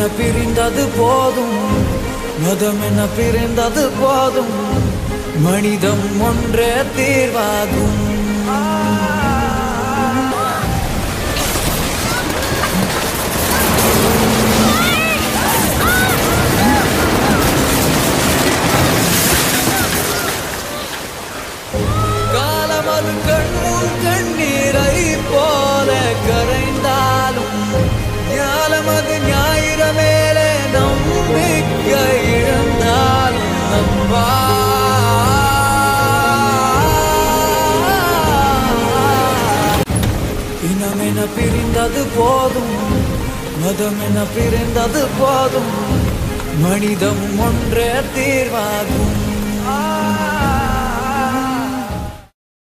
பிரிந்தது போதும் மதமென பிரிந்தது போதும் மனிதம் ஒன்றே தீர்வாகும் காலமது கண்முன் கண்ணீரை போல கரைந்தாலும் ஞாலமது ஞாயிற மேலே நம்பிக்கை இழந்தாலும் நம்பா இனமென பிரிந்தது போதும் மதமென பிரிந்தது போதும் மனிதம் ஒன்றே தீர்வாகும்